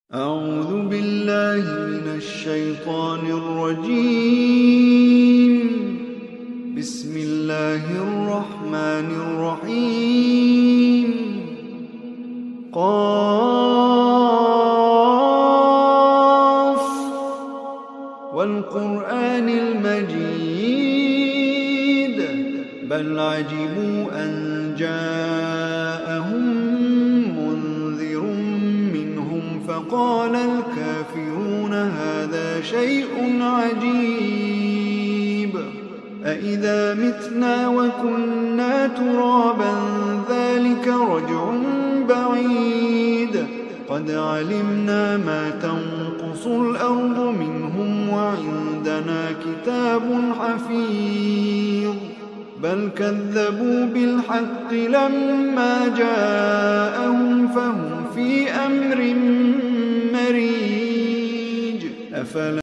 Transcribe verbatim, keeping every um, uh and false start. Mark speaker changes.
Speaker 1: أعوذ بالله من الشيطان الرجيم. بسم الله الرحمن الرحيم. قاف والقرآن المجيد بل عجبوا أن جاءهم منذر منهم فقال الكافرون هذا شيء عجيب أإذا متنا وكنا ترابا ذلك رجع بعيد قد علمنا ما تنقص الأرض منهم وعندنا كتاب حفيظ بل كذبوا بالحق لما جاءهم فهم في أمر مريج. أفلا